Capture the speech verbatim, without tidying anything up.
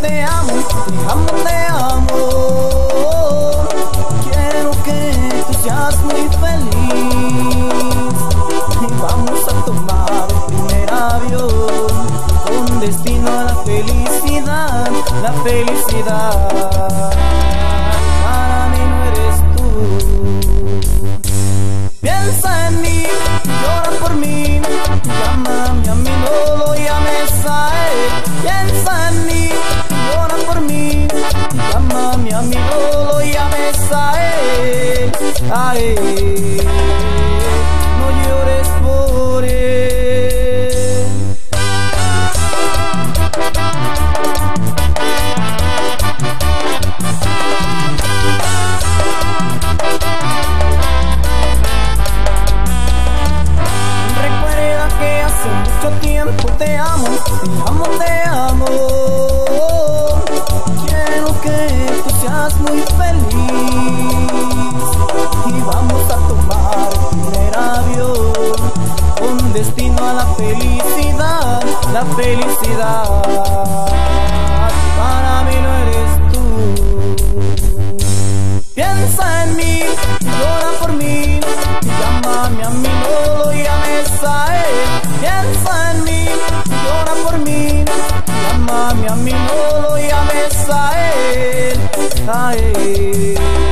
te amo, te amo, te amo. Quiero que tú seas muy feliz y vamos a tomar el primer avión con destino a la felicidad, la felicidad. Para mí no eres tú. Piensa en mí, llora por mí, llámame a mi no lo llames a él. Piensa en mí, llora por mí, llámame a mi no lo llames a él, a él. No llores por él. Mucho tiempo te amo, te amo, te amo. Quiero que tú seas muy feliz y vamos a tomar el primer avión con destino a la felicidad, la felicidad. Para mí no eres tú. Piensa en mí, llora por mí, llámame a mí, no lo llames a él. Piensa en mí, llora por mí, llámame a mí, no lo llames a él, a él.